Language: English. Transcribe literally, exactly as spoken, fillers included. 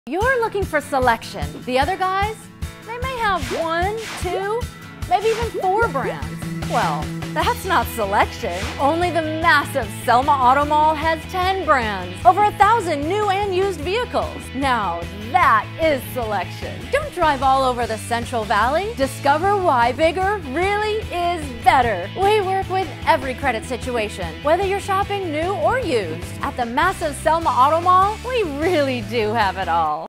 You're looking for selection. The other guys, they may have one, two, maybe even four brands. Well, that's not selection. Only the massive Selma Automall has ten brands, over a thousand new and used vehicles. Now that is selection. Don't drive all over the Central Valley. Discover why bigger really is better. We work with every credit situation, whether you're shopping new or used. At the massive Selma Automall, we really do have it all.